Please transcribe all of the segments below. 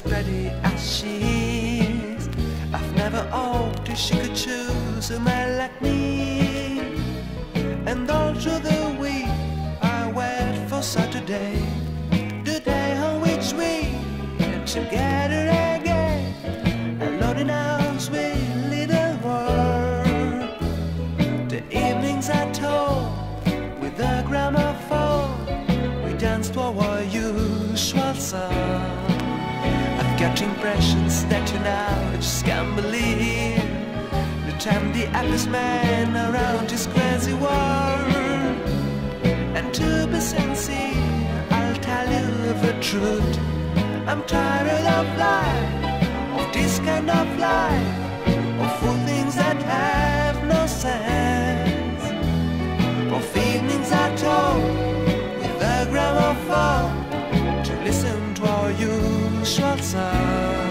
pretty as she is. I've never hoped that she could choose a man like me. And all through the week I wait for Saturday, the day on which we get together again, alone in our house with little world. The evenings at home with the gramophone, we dance to our usual song. I've got impressions that you now just can't believe the time the happiest man around this crazy world. And to be sincere, I'll tell you the truth, I'm tired of life, of this kind of life, of full things that have no sense, of evenings at home with a gramophone to listen to our usual songs.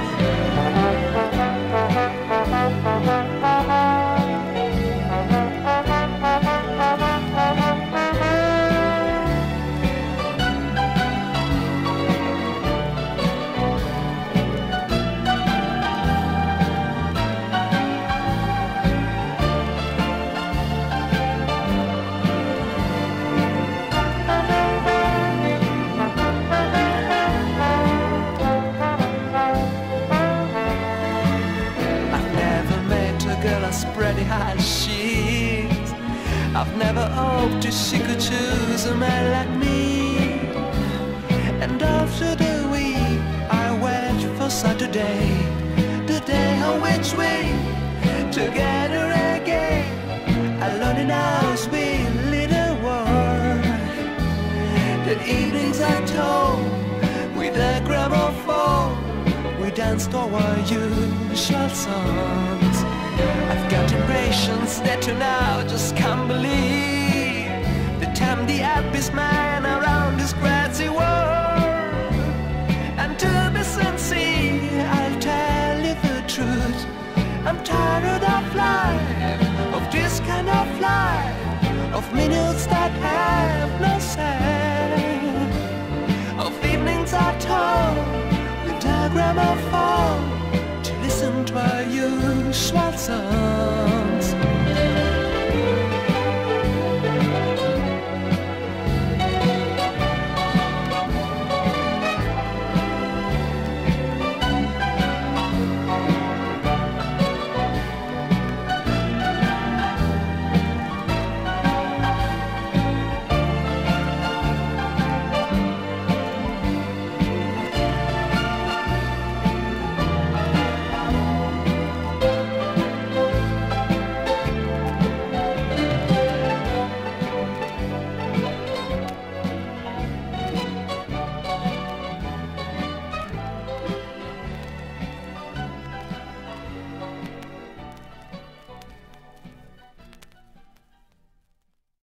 As pretty as she is, I've never hoped that she could choose a man like me. And after the week I wait for Saturday, the day on which we together again, alone in our house with little world. The evenings at home with a gramophone, we dance to our usual songs. I've got impressions that you now just can't believe the time the happiest man around this crazy world. And to be sincere, I'll tell you the truth, I'm tired of life, of this kind of life, of minutes that have no sense, of evenings at home with a gramophone to listen to our usual song.